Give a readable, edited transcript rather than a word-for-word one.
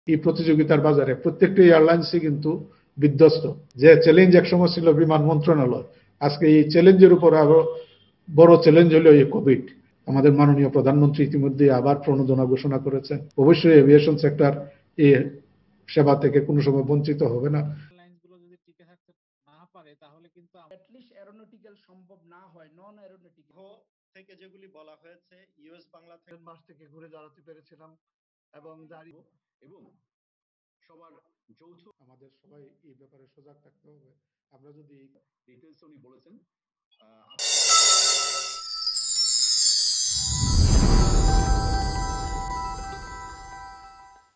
এই প্রতিযোগিতার বাজারে প্রত্যেকটি এয়ারলাইন্সই কিন্তু বিধ্বস্ত। যে চ্যালেঞ্জ একসময় ছিল বিমান মন্ত্রণালয়, আজকে এই চ্যালেঞ্জের উপর আরো বড় চ্যালেঞ্জ হলো এই কোভিড। আমাদের মাননীয় প্রধানমন্ত্রী ইতিমধ্যে আবার প্রণোদনা ঘোষণা করেছেন। অবশ্যই এভিয়েশন সেক্টর এই সেবা থেকে কোনো সময় বঞ্চিত হবে না। এয়ারলাইন্সগুলো যদি টিকে থাকতে না পারে তাহলে কিন্তু অ্যাটলিস্ট এরোনটিক্যাল সম্ভব না হয়, নন এরোনটিক্যাল থেকে যেগুলি বলা হয়েছে ইউএস বাংলা থেকে মাস থেকে ঘুরে দাঁড়াতে পেরেছিলাম এবং দাঁড়িয়ে এবং সবার যৌথ আমাদের সবাই এই ব্যাপারে সজাগ থাকতে হবে। আমরা যদি ডিটেলস উনি বলেছেন